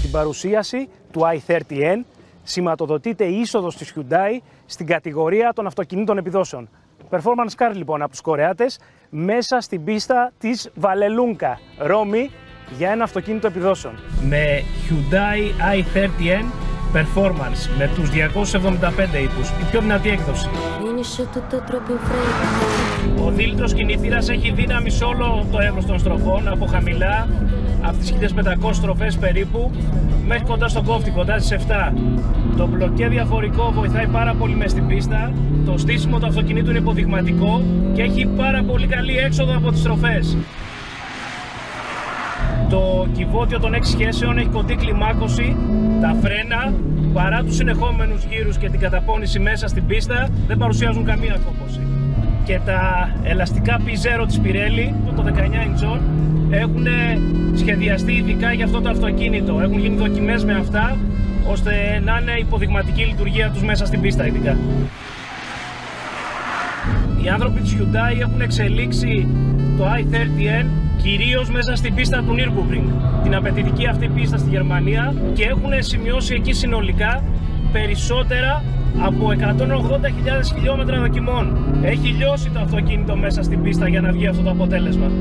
την παρουσίαση του i30N σηματοδοτείται η είσοδος της Hyundai στην κατηγορία των αυτοκινήτων επιδόσεων. Performance car λοιπόν από τους Κορεάτες μέσα στην πίστα της Βαλελούνκα, Ρώμη, για ένα αυτοκίνητο επιδόσεων. Με Hyundai i30N Performance με τους 275 ύπους, η πιο δυνατή έκδοση. Ο δίλητρος κινητήρας έχει δύναμη σε όλο το εύρος των στροφών, από χαμηλά, από τις 1500 στροφές περίπου, μέχρι κοντά στον κόφτη, κοντά στις 7. Το μπλοκέ διαφορικό βοηθάει πάρα πολύ μες στην πίστα, το στήσιμο του αυτοκινήτου είναι υποδειγματικό και έχει πάρα πολύ καλή έξοδο από τις στροφές. Το κυβότιο των 6 σχέσεων έχει κοντή κλιμάκωση, τα φρένα, παρά τους συνεχόμενους γύρους και την καταπώνηση μέσα στην πίστα, δεν παρουσιάζουν καμία κόπωση. Και τα ελαστικά P0 της Pirelli, το 19 inch, έχουν σχεδιαστεί ειδικά για αυτό το αυτοκίνητο. Έχουν γίνει δοκιμές με αυτά, ώστε να είναι υποδειγματική η λειτουργία τους μέσα στην πίστα ειδικά. Οι άνθρωποι της Hyundai έχουν εξελίξει το i30N κυρίως μέσα στην πίστα του Nürburgring, την απαιτητική αυτή πίστα στη Γερμανία, και έχουν σημειώσει εκεί συνολικά περισσότερα από 180.000 χιλιόμετρα δοκιμών. Έχει λιώσει το αυτοκίνητο μέσα στην πίστα για να βγει αυτό το αποτέλεσμα.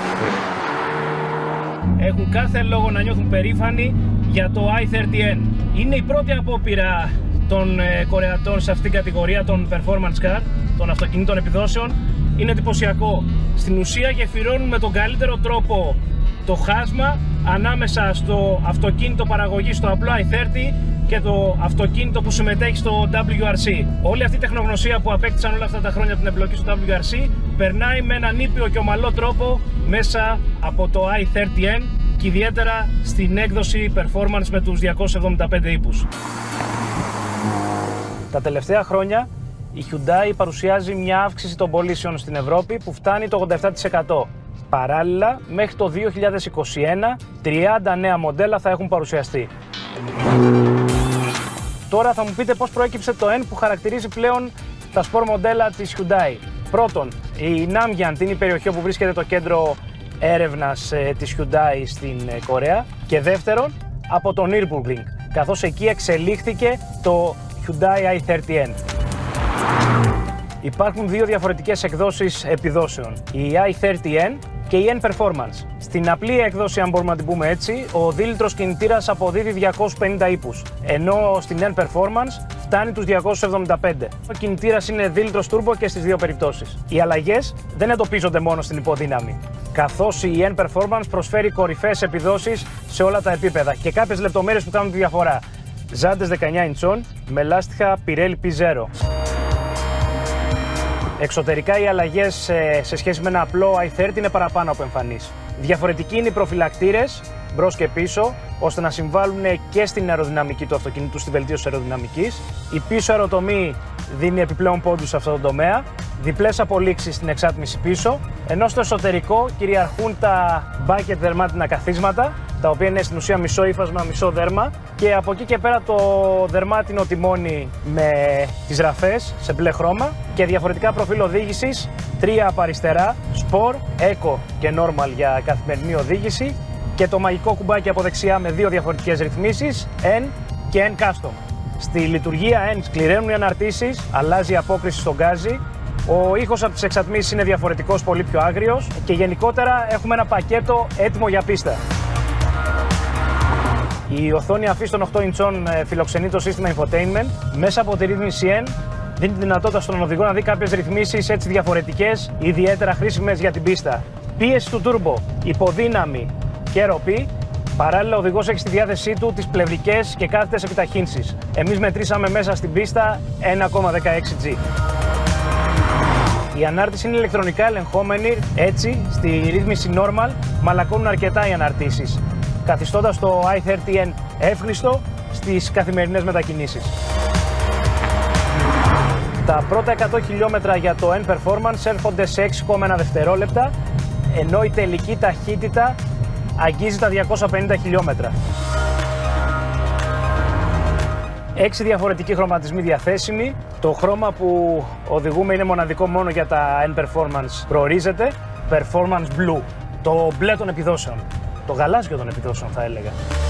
Έχουν κάθε λόγο να νιώθουν περήφανοι για το i30N. Είναι η πρώτη απόπειρα των Κορεατών σε αυτήν την κατηγορία των performance car, των αυτοκινήτων επιδόσεων. Είναι εντυπωσιακό. Στην ουσία γεφυρώνουν με τον καλύτερο τρόπο το χάσμα ανάμεσα στο αυτοκίνητο παραγωγής, στο απλό i30, και το αυτοκίνητο που συμμετέχει στο WRC. Όλη αυτή η τεχνογνωσία που απέκτησαν όλα αυτά τα χρόνια από την εμπλοκή στο WRC περνάει με έναν ήπιο και ομαλό τρόπο μέσα από το i30N και ιδιαίτερα στην έκδοση performance με τους 275 ύπους. Τα τελευταία χρόνια η Hyundai παρουσιάζει μια αύξηση των πωλήσεων στην Ευρώπη που φτάνει το 87%. Παράλληλα, μέχρι το 2021, 30 νέα μοντέλα θα έχουν παρουσιαστεί. Τώρα θα μου πείτε πώς προέκυψε το N που χαρακτηρίζει πλέον τα σπορ μοντέλα της Hyundai. Πρώτον, η Namgyant είναι η περιοχή όπου βρίσκεται το κέντρο έρευνας της Hyundai στην Κορέα. Και δεύτερον, από το Nürburgring, καθώς εκεί εξελίχθηκε το Hyundai i30N. Υπάρχουν δύο διαφορετικές εκδόσεις επιδόσεων, η i30N και η N Performance. Στην απλή έκδοση, αν μπορούμε να την πούμε έτσι, ο δίλητρος κινητήρας αποδίδει 250 ύπους, ενώ στην N Performance φτάνει τους 275. Ο κινητήρας είναι δίλητρος turbo και στις δύο περιπτώσεις. Οι αλλαγές δεν εντοπίζονται μόνο στην υποδύναμη, καθώς η N Performance προσφέρει κορυφαίες επιδόσεις σε όλα τα επίπεδα και κάποιες λεπτομέρειες που κάνουν τη διαφορά. Ζάντες 19 ιντσών με λάστιχα Pirelli P0. Εξωτερικά οι αλλαγές σε σχέση με ένα απλό i30 είναι παραπάνω από εμφανείς. Διαφορετικοί είναι οι προφυλακτήρες μπρος και πίσω, ώστε να συμβάλλουν και στην αεροδυναμική του αυτοκινήτου, στη βελτίωση αεροδυναμικής. Η πίσω αεροτομή δίνει επιπλέον πόντους σε αυτό το τομέα, διπλές απολύξεις στην εξάτμιση πίσω, ενώ στο εσωτερικό κυριαρχούν τα bucket δερμάτινα καθίσματα, τα οποία είναι στην ουσία μισό ύφασμα, μισό δέρμα, και από εκεί και πέρα το δερμάτινο τιμόνι με τις ραφές σε μπλε χρώμα και διαφορετικά προφίλ οδήγησης, 3 από αριστερά, Sport, Eco και Normal για καθημερινή οδήγηση, και το μαγικό κουμπάκι από δεξιά με δύο διαφορετικές ρυθμίσεις, N και N Custom. Στη λειτουργία N σκληραίνουν οι αναρτήσεις, αλλάζει η απόκριση στον γκάζι, ο ήχος από τις εξατμίσεις είναι διαφορετικός, πολύ πιο άγριος, και γενικότερα έχουμε ένα πακέτο έτοιμο για πίστα. Η οθόνη αφής των 8 ιντσών φιλοξενεί το σύστημα infotainment. Μέσα από τη ρύθμιση N δίνει τη δυνατότητα στον οδηγό να δει κάποιες ρυθμίσεις έτσι διαφορετικές, ιδιαίτερα χρήσιμες για την πίστα. Πίεση του turbo, υποδύναμη και ροπή. Παράλληλα, ο οδηγός έχει στη διάθεσή του τις πλευρικές και κάθετες επιταχύνσεις. Εμείς μετρήσαμε μέσα στην πίστα 1,16G. Η ανάρτηση είναι ηλεκτρονικά ελεγχόμενη, έτσι στη ρύθμιση normal μαλακώνουν αρκετά οι αναρτήσεις, καθιστώντας το i30N εύχριστο στις καθημερινές μετακινήσεις. Τα πρώτα 100 χιλιόμετρα για το N Performance έρχονται σε 6,1 δευτερόλεπτα, ενώ η τελική ταχύτητα αγγίζει τα 250 χιλιόμετρα. 6 διαφορετικοί χρωματισμοί διαθέσιμοι. Το χρώμα που οδηγούμε είναι μοναδικό μόνο για τα N Performance. Προορίζεται Performance Blue, το μπλε των επιδόσεων, το γαλάζιο των επιδόσεων θα έλεγα.